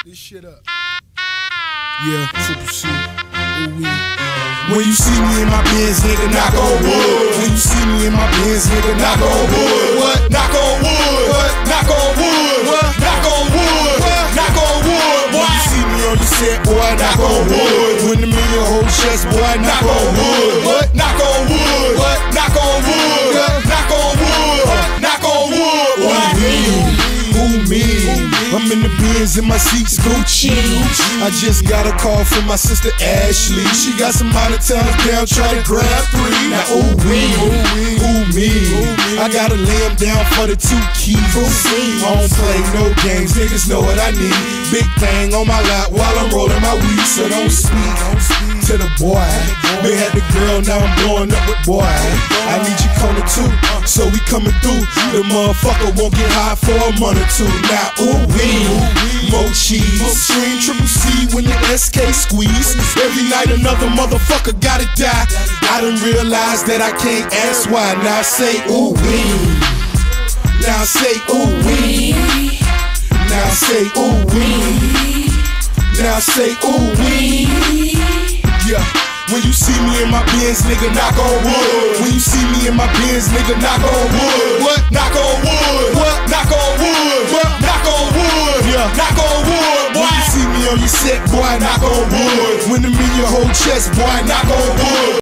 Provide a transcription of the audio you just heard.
Fuck this shit up. Yeah, Triple C. Ooh-wee. When you see me in my Benz, nigga, knock on wood. When you see me in my Benz, nigga, knock on wood. What? Knock on wood. What? Knock on wood. What? Knock on wood. What? Knock on wood. When you see me on your set, boy, knock on wood. When I'm in your whole chest, boy, knock on wood. What? Knock on wood. What? Knock on wood. What? Knock on wood. What? Knock on wood. What? Who me? I'm in the Benz and my seats Gucci. I just got a call from my sister Ashley. She got some out of towners down trying to grab 3. Now ooh me. I gotta lay them down for the 2 keys. I don't play no games, niggas know what I need. Big thing on my lap while I'm rolling my weed. So don't speak to the boy. They had the girl, now I'm blowing up with boy. I need you coming too, so we coming through. The motherfucker won't get high for a month or 2. Now ooh wee, more cheese. Stream Triple C when the SK squeeze. Every night another motherfucker gotta die. I done realized that I can't ask why. Now I say ooh wee. Now I say ooh wee. Now I say ooh wee. Now I say ooh wee. Yeah. When you see me in my Benz, nigga, knock on wood. When you see me in my Benz, nigga, knock on wood. What? Knock on wood. What? Knock on wood. What? Knock on wood. Yeah. Knock on wood. Boy. When you see me on your set, boy, knock on wood. When I'm in your whole chest, boy, knock on wood.